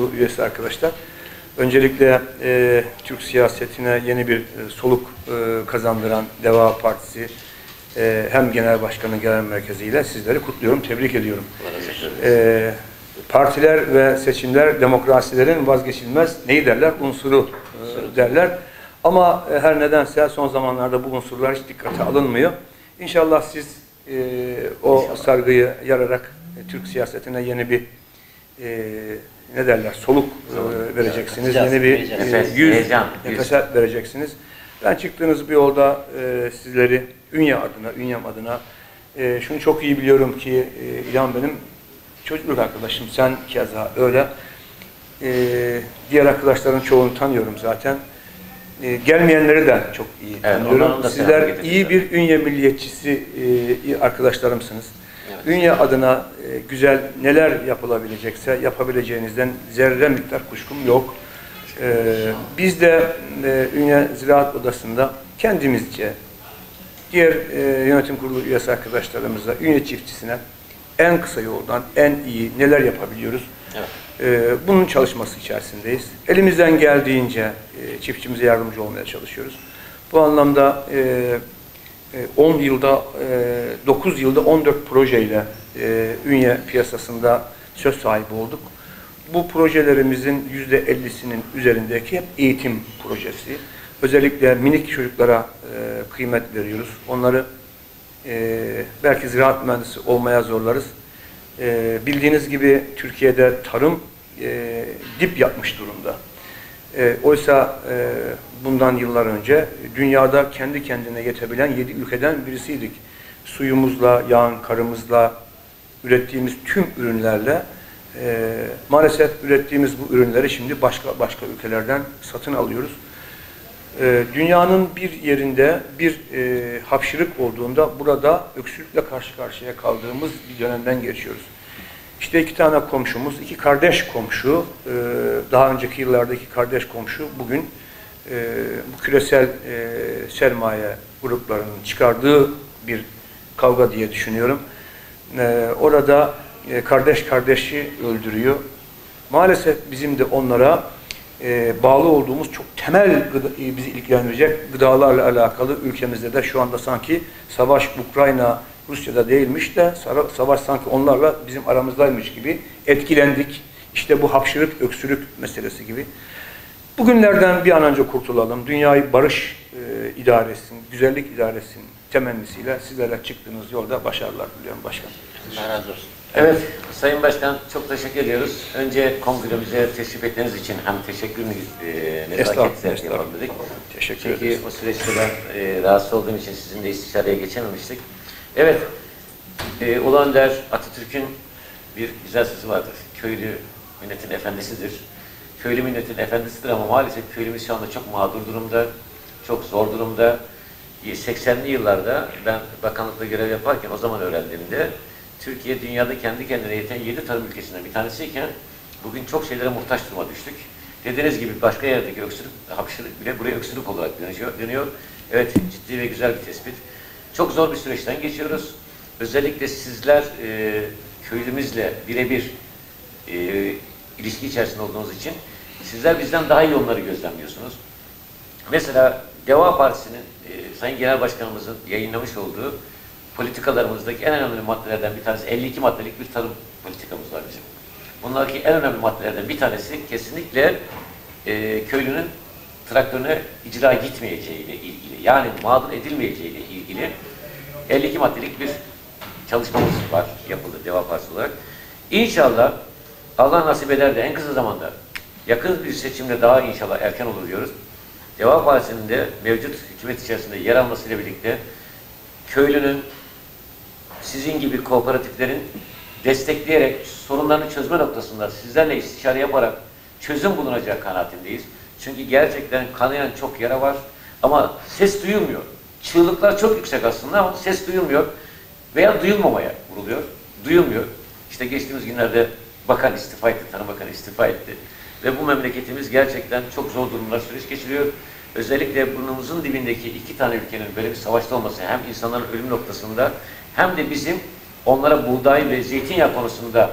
Kurulu üyesi arkadaşlar. Öncelikle Türk siyasetine yeni bir soluk kazandıran Deva Partisi hem Genel Başkanı Genel Merkezi ile sizleri kutluyorum, tebrik ediyorum. Partiler ve seçimler demokrasilerin vazgeçilmez neyi derler? Unsuru derler. Ama her nedense son zamanlarda bu unsurlar hiç dikkate alınmıyor. İnşallah siz o sargıyı yararak Türk siyasetine yeni bir ne derler? Soluk vereceksiniz. Yeni bir yüz, nefeset vereceksiniz. Ben çıktığınız bir yolda sizleri Ünyem adına şunu çok iyi biliyorum ki İlhan benim çocukluk arkadaşım. Sen keza öyle. Diğer arkadaşların çoğunu tanıyorum zaten. Gelmeyenleri de çok iyi tanıyorum. Sizler iyi bir Ünye milliyetçisi arkadaşlarımsınız. Evet. Ünye adına güzel neler yapılabilecekse yapabileceğinizden zerre miktar kuşkum yok. Biz de Ünye Ziraat Odası'nda kendimizce diğer yönetim kurulu üyesi arkadaşlarımızla Ünye çiftçisine en kısa yoldan en iyi neler yapabiliyoruz? Evet. Bunun çalışması içerisindeyiz. Elimizden geldiğince çiftçimize yardımcı olmaya çalışıyoruz. Bu anlamda 10 yılda, 9 yılda 14 projeyle Ünye piyasasında söz sahibi olduk. Bu projelerimizin %50'sinin üzerindeki hep eğitim projesi. Özellikle minik çocuklara kıymet veriyoruz. Onları belki ziraat mühendisi olmaya zorlarız. Bildiğiniz gibi Türkiye'de tarım dip yapmış durumda. Oysa bundan yıllar önce dünyada kendi kendine yetebilen 7 ülkeden birisiydik. Suyumuzla, yağın, karımızla, ürettiğimiz tüm ürünlerle maalesef ürettiğimiz bu ürünleri şimdi başka ülkelerden satın alıyoruz. Dünyanın bir yerinde bir hapşırık olduğunda burada öksürükle karşı karşıya kaldığımız bir dönemden geçiyoruz. İşte iki tane komşumuz, iki kardeş komşu, daha önceki yıllardaki kardeş komşu bugün bu küresel sermaye gruplarının çıkardığı bir kavga diye düşünüyorum. Orada kardeş kardeşi öldürüyor. Maalesef bizim de onlara bağlı olduğumuz çok temel bizi ilgilendirecek gıdalarla alakalı ülkemizde de şu anda sanki savaş Ukrayna, Rusya'da değilmiş de savaş sanki onlarla bizim aramızdaymış gibi etkilendik. İşte bu hapşırık, öksürük meselesi gibi. Bugünlerden bir an önce kurtulalım. Dünyayı barış idare etsin, güzellik idare etsin temennisiyle sizlerle çıktığınız yolda başarılar diliyorum başkanım. Allah razı olsun. Evet, Sayın Başkan çok teşekkür ediyoruz. Önce kongremize teşrif ettiğiniz için hem teşekkür nezaketle yapalım dedik. Teşekkür ederiz. Çünkü o süreçte ben rahatsız olduğum için sizinle istişareye geçememiştik. Evet, Ulu Önder Atatürk'ün bir güzel sözü vardır. Köylü milletin efendisidir. Köylü milletin efendisidir ama maalesef köylümüz şu anda çok mağdur durumda, çok zor durumda. 80'li yıllarda ben bakanlıkta görev yaparken o zaman öğrendiğimde Türkiye dünyada kendi kendine yeten 7 tarım ülkesinden bir tanesiyken bugün çok şeylere muhtaç duruma düştük. Dediğiniz gibi başka yerdeki öksürük, hapşırık bile buraya öksürük olarak dönüyor. Evet, ciddi ve güzel bir tespit. Çok zor bir süreçten geçiyoruz. Özellikle sizler köylümüzle birebir ilişki içerisinde olduğunuz için sizler bizden daha iyi onları gözlemliyorsunuz. Mesela Deva Partisi'nin Sayın Genel Başkanımızın yayınlamış olduğu politikalarımızdaki en önemli maddelerden bir tanesi 52 maddelik bir tarım politikamız var bizim. Bunlardaki en önemli maddelerden bir tanesi kesinlikle köylünün traktörüne icra gitmeyeceği ile ilgili, yani mağdur edilmeyeceği ile ilgili 52 maddelik bir çalışmamız var, yapıldı Deva Partisi olarak. İnşallah Allah nasip eder de en kısa zamanda yakın bir seçimle daha inşallah erken olur diyoruz. Deva Partisi'nin de mevcut hükümet içerisinde yer almasıyla birlikte köylünün sizin gibi kooperatiflerin destekleyerek sorunlarını çözme noktasında sizlerle istişare yaparak çözüm bulunacağı kanaatindeyiz. Çünkü gerçekten kanayan çok yara var ama ses duyulmuyor. Çığlıklar çok yüksek aslında ama ses duyulmuyor veya duyulmamaya vuruluyor. Duyulmuyor. İşte geçtiğimiz günlerde bakan istifa etti, Tarım Bakanı istifa etti. Ve bu memleketimiz gerçekten çok zor durumlar süreç geçiriyor. Özellikle burnumuzun dibindeki iki tane ülkenin böyle bir savaşta olması hem insanların ölüm noktasında hem de bizim onlara buğday ve zeytinyağı konusunda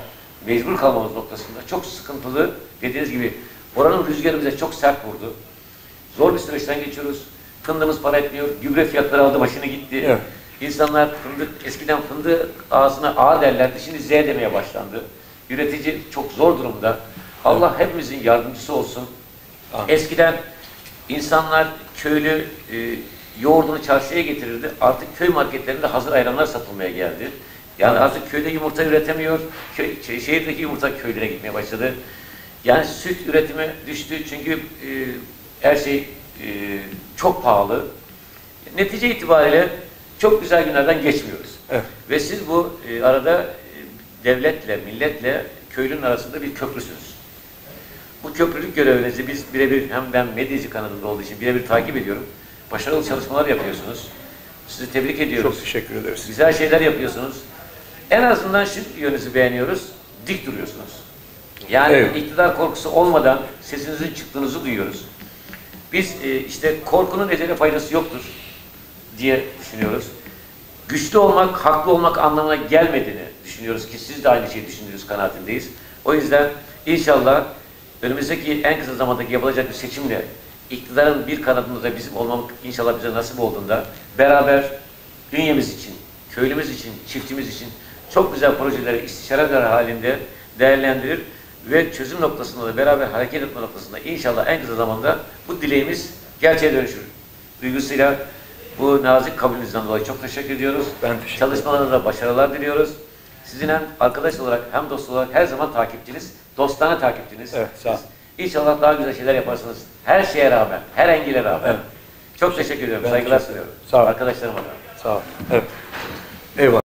mecbur kalmamız noktasında çok sıkıntılı, dediğiniz gibi oranın rüzgarı bize çok sert vurdu. Zor bir süreçten geçiyoruz. Fındığımız para etmiyor. Gübre fiyatları aldı başını gitti. Evet. İnsanlar eskiden fındığı ağzına A derlerdi. Şimdi Z demeye başlandı. Üretici çok zor durumda. Allah hepimizin yardımcısı olsun. Amin. Eskiden insanlar köylü yoğurdunu çarşıya getirirdi. Artık köy marketlerinde hazır ayranlar satılmaya geldi. Yani artık köyde yumurta üretemiyor. Şehirdeki yumurta köylere gitmeye başladı. Yani süt üretimi düştü çünkü her şey çok pahalı. Netice itibariyle çok güzel günlerden geçmiyoruz. Evet. Ve siz bu arada devletle, milletle köylünün arasında bir köprüsünüz. Bu köprülük görevinizi biz birebir, hem ben medyacı kanadında olduğu için birebir takip ediyorum. Başarılı çalışmalar yapıyorsunuz. Sizi tebrik ediyoruz. Çok teşekkür ederiz. Güzel şeyler yapıyorsunuz. En azından şu yönünüzü beğeniyoruz. Dik duruyorsunuz. Yani Evet. iktidar korkusu olmadan sesinizin çıktığınızı duyuyoruz. Biz işte korkunun ecele faydası yoktur diye düşünüyoruz. Güçlü olmak, haklı olmak anlamına gelmediğini düşünüyoruz ki siz de aynı şeyi düşündüğünüz kanaatindeyiz. O yüzden inşallah önümüzdeki en kısa zamandaki yapılacak bir seçimle iktidarın bir kanadında da bizim olmamız inşallah bize nasip olduğunda beraber dünyamız için, köylümüz için, çiftçimiz için çok güzel projeleri istişareler halinde değerlendirir ve çözüm noktasında da beraber hareket etme noktasında inşallah en kısa zamanda bu dileğimiz gerçeğe dönüşür. Duygusuyla bu nazik kabulünüzden dolayı çok teşekkür ediyoruz. Ben teşekkür ederim. Çalışmalarınızda da başarılar diliyoruz. Sizin hem arkadaş olarak hem dost olarak her zaman takipçiniz, dostane takipçiniz. Evet, sağ olun. İnşallah daha güzel şeyler yaparsınız. Her şeye rağmen, her engele rağmen. Evet. Çok teşekkür ediyorum. Ben Saygılar teşekkür ederim. sunuyorum. Sağ olun. Arkadaşlarıma da. Sağ olun. Evet. Eyvallah.